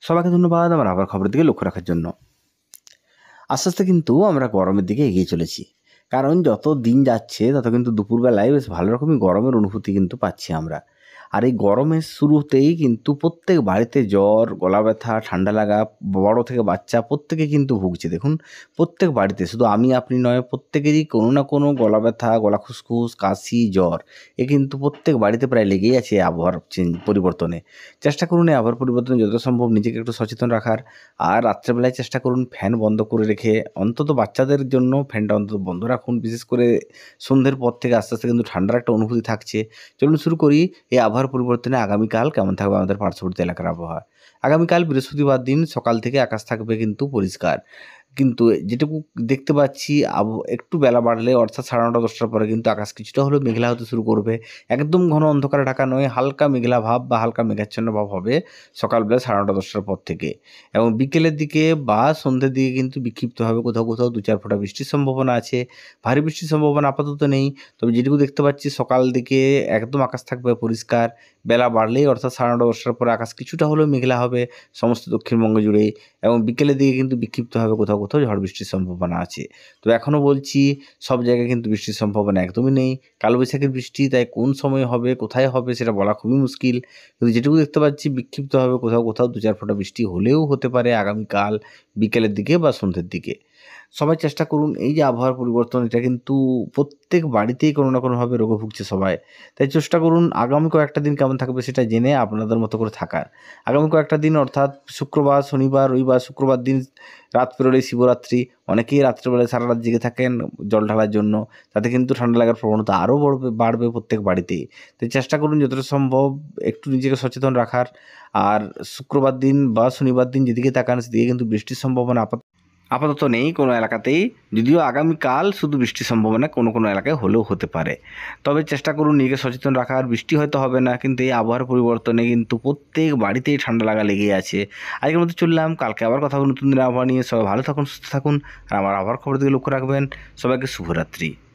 সবাইকে ধন্যবাদ আমার আবার খবরের দিকে লক্ষ্য রাখার জন্য। আস্তে আস্তে কিন্তু আমরা গরমের দিকে এগিয়ে চলেছি, কারণ যত দিন যাচ্ছে তত কিন্তু দুপুরবেলায় বেশ ভালো রকমই গরমের অনুভূতি কিন্তু পাচ্ছি আমরা। আর এই গরমের শুরুতেই কিন্তু প্রত্যেক বাড়িতে জ্বর, গলা ব্যথা, ঠান্ডা লাগা, বড় থেকে বাচ্চা প্রত্যেকে কিন্তু ভুগছে। দেখুন, প্রত্যেক বাড়িতে শুধু আমি আপনি নয়, প্রত্যেকেরই কোনো না কোনো গলা ব্যথা, গলা খুসখুস, কাশি, জ্বর এ কিন্তু প্রত্যেক বাড়িতে প্রায় লেগেই আছে এই আবহাওয়ার পরিবর্তনে। চেষ্টা করুন এই আবহাওয়ার পরিবর্তনে যতটা সম্ভব নিজেকে একটু সচেতন রাখার। আর রাত্রেবেলায় চেষ্টা করুন ফ্যান বন্ধ করে রেখে, অন্তত বাচ্চাদের জন্য ফ্যানটা অন্তত বন্ধ রাখুন। বিশেষ করে সন্ধ্যের পর থেকে আস্তে আস্তে কিন্তু ঠান্ডার একটা অনুভূতি থাকছে। চলুন শুরু করি এই আবহাওয়ার পরিবর্তনে আগামীকাল কেমন থাকবে আমাদের পার্শ্ববর্তী এলাকার আবহাওয়া। আগামীকাল বৃহস্পতিবার দিন সকাল থেকে আকাশ থাকবে কিন্তু পরিষ্কার। কিন্তু যেটুকু দেখতে পাচ্ছি একটু বেলা বাড়লে অর্থাৎ 9:30 10টার পরে কিন্তু আকাশ কিছুটা হলেও মেঘলা হতে শুরু করবে। একদম ঘন অন্ধকারে ঢাকা নয়, হালকা মেঘলা ভাব বা হালকা মেঘাচ্ছন্ন ভাব হবে সকালবেলা 9:30 10টার পর থেকে। এবং বিকেলের দিকে বা সন্ধ্যের দিকে কিন্তু বিক্ষিপ্তভাবে কোথাও কোথাও 2-4 ফোঁটা বৃষ্টির সম্ভাবনা আছে। ভারী বৃষ্টির সম্ভাবনা আপাতত নেই। তবে যেটুকু দেখতে পাচ্ছি সকাল দিকে একদম আকাশ থাকবে পরিষ্কার। বেলা বাড়লেই অর্থাৎ 9:30 10টার পরে আকাশ কিছুটা হলেও মেঘলা হবে সমস্ত দক্ষিণবঙ্গ জুড়েই। এবং বিকেলের দিকে কিন্তু বিক্ষিপ্তভাবে কোথাও কোথাও ঝড় বৃষ্টির সম্ভাবনা আছে। তো এখনও বলছি সব জায়গায় কিন্তু বৃষ্টির সম্ভাবনা একদমই নেই। কালবৈশাখীর বৃষ্টি তাই কোন সময় হবে, কোথায় হবে সেটা বলা খুবই মুশকিল। কিন্তু যেটুকু দেখতে পাচ্ছি বিক্ষিপ্তভাবে কোথাও কোথাও 2-4 ফোঁটা বৃষ্টি হলেও হতে পারে আগামীকাল বিকেলের দিকে বা সন্ধ্যের দিকে। সবাই চেষ্টা করুন এই যে আবহাওয়ার পরিবর্তন, এটা কিন্তু প্রত্যেক বাড়িতেই কোনো না কোনোভাবে রোগে ভুগছে সবাই। তাই চেষ্টা করুন আগামী কয়েকটা দিন কেমন থাকবে সেটা জেনে আপনাদের মতো করে থাকার। আগামী কয়েকটা দিন অর্থাৎ শুক্রবার, শনিবার, রবিবার, শুক্রবার দিন রাত পেরোলেই শিবরাত্রি। অনেকেই রাত্রেবেলায় সারা রাত জেগে থাকেন জল ঢালার জন্য। তাতে কিন্তু ঠান্ডা লাগার প্রবণতা আরও বাড়বে প্রত্যেক বাড়িতেই। তাই চেষ্টা করুন যতটা সম্ভব একটু নিজেকে সচেতন রাখার। আর শুক্রবার দিন বা শনিবার দিন যেদিকে তাকান সেদিকে কিন্তু বৃষ্টির সম্ভাবনা আপাতত নেই কোনো এলাকাতেই। যদিও আগামীকাল শুধু বৃষ্টির সম্ভাবনা কোনো কোনো এলাকায় হলেও হতে পারে। তবে চেষ্টা করুন নিজেকে সচেতন রাখার। বৃষ্টি হয়তো হবে না, কিন্তু এই আবহাওয়ার পরিবর্তনে কিন্তু প্রত্যেক বাড়িতেই ঠান্ডা লাগা লেগেই আছে। আজকের মতো চললাম, কালকে আবার কথা হবে নতুন দিনের আবহাওয়া নিয়ে। সবাই ভালো থাকুন, সুস্থ থাকুন আর আমার আবহাওয়ার খবর দিকে লক্ষ্য রাখবেন। সবাইকে শুভরাত্রি।